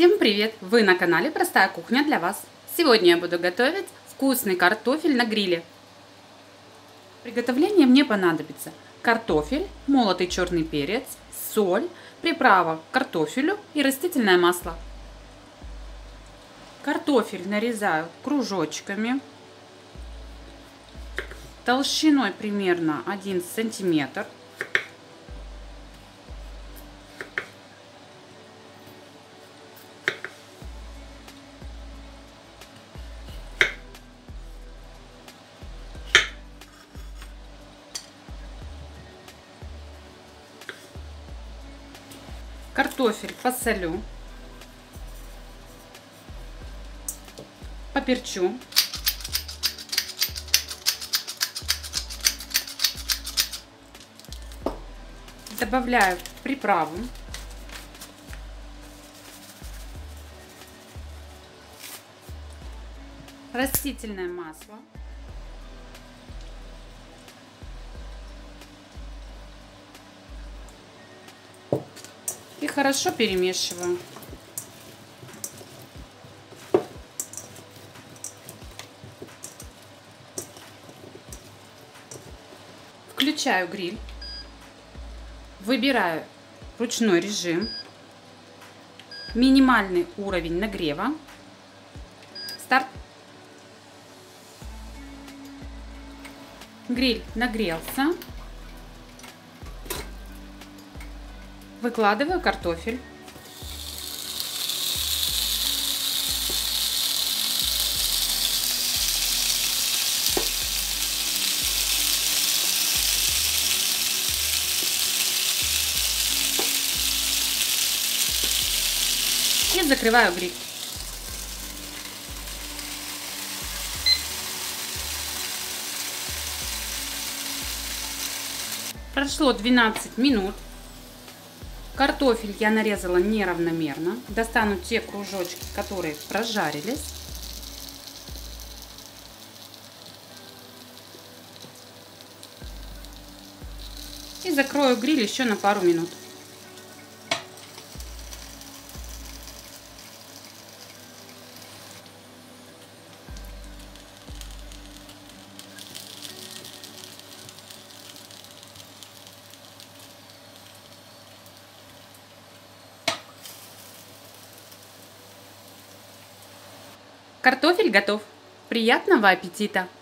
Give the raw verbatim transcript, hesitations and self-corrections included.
Всем привет! Вы на канале Простая кухня для вас. Сегодня я буду готовить вкусный картофель на гриле. В приготовлении мне понадобится картофель, молотый черный перец, соль, приправа к картофелю и растительное масло. Картофель нарезаю кружочками толщиной примерно один сантиметр. Картофель посолю, поперчу. Добавляю приправу. Растительное масло. И хорошо перемешиваю. Включаю гриль. Выбираю ручной режим. Минимальный уровень нагрева. Старт. Гриль нагрелся. Выкладываю картофель. И закрываю гриль. Прошло двенадцать минут. Картофель я нарезала неравномерно. Достану те кружочки, которые прожарились. И закрою гриль еще на пару минут. Картофель готов. Приятного аппетита!